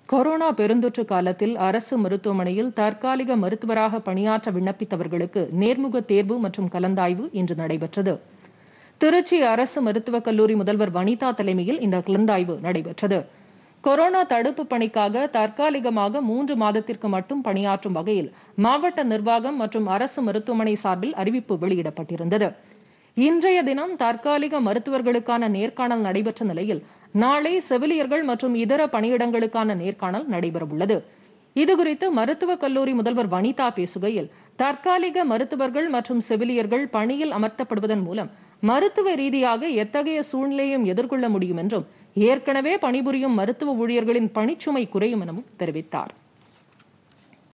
Corona பெருந்தொற்று காலத்தில் அரசு மருத்துவமனையில் தற்காலிக மருத்துவராக பணியாற்ற விண்ணப்பித்தவர்களுக்கு நேர்முக தேர்வு மற்றும் கலந்தாய்வு இன்று நடைபெற்றது. திருச்சி அரசு மருத்துவக் கல்லூரி முதல்வர் வனிதா தலைமையில் இந்த கலந்தாய்வு நடைபெற்றது. கொரோனா தடுப்பு பணிக்காக தற்காலிகமாக 3 மாதத்திற்கு மட்டும் பணியாற்றும் வகையில் மாவட்ட நிர்வாகம் மற்றும் அரசு மருத்துவமனை சார்பில் அறிவிப்பு வெளியிடப்பட்டிருந்தது. இன்றைய தினம் தற்காலிக மருத்துவர்களுக்கான நேர்காணல் நடைபெற்ற நிலையில் நாளை செவிலியர்கள் மற்றும் இதர பணியிடங்களுக்கான நேர்காணல் நடைபெறவுள்ளது. இதுகுறித்து மருத்துவக் கல்லூரி முதல்வர் வனிதா பேசுகையில், தற்காலிக மருத்துவர்கள் மற்றும் செவிலியர்கள் பணியில் அமர்த்தப்படுவதன் மூலம் மருத்துவ ரீதியாக எத்தகைய சூழ்நிலையும் எதிர்கொள்ள முடியும் என்றும், ஏற்கனவே பணிபுரியும் மருத்துவ ஊழியர்களின் பணிச்சுமை குறையும் எனவும் தெரிவித்தார்.